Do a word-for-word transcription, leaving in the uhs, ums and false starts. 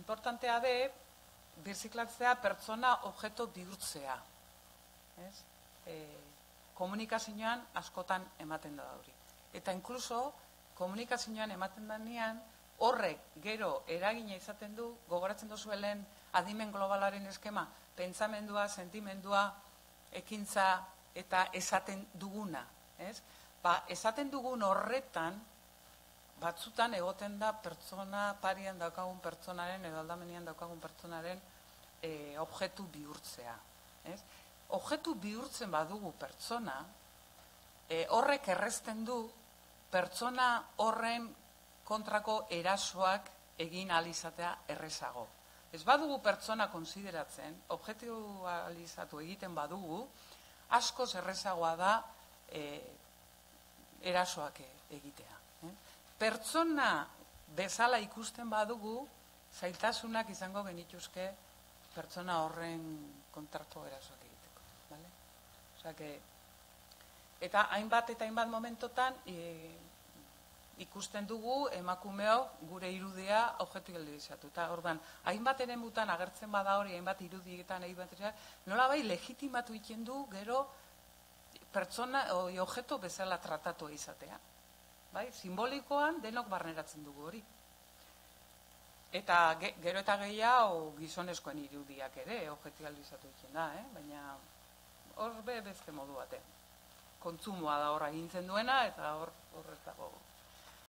importantea de birziklatzea pertsona objektu bihurtzea. E, komunikazioan askotan ematen da hori. Eta inkluso komunikazioan ematen danean horrek gero eragina izaten du, gogoratzen duzuelen adimen globalaren eskema, pentsamendua, sentimendua, ekintza eta esaten duguna. Ez? Ba, esaten dugun horretan, batzutan egoten da pertsona parian daukagun pertsonaren edo aldamenian daukagun pertsonaren e, objektu bihurtzea. Ez? Objektu bihurtzen badugu pertsona, e, horrek errezten du pertsona horren kontrako erasoak egin alizatea errezago. Ez badugu pertsona konsideratzen, objektualizatu egiten badugu, askoz errezagoa da e, erasoak egitea. Eh? Pertsona bezala ikusten badugu, zailtasunak izango genituzke pertsona horren kontrako erasoak egiteko. Vale? Osea que, eta hainbat eta hainbat momentotan e, ikusten dugu emakumeo gure irudia objektualizatu. Eta ordan, hainbat eremutan agertzen bada hori, hainbat irudietan, hainbat nola bai legitimatu egiten du gero pertsona o objektu bezala tratatu izatea. Bai? Simbolikoan denok barneratzen dugu hori. Eta ge, gero eta gehiago gizonezkoen irudiak ere objektualizatu egiten da, eh? Baina hor be beste modu batean. Kontsumoa da hor agintzen duena eta hor ez dago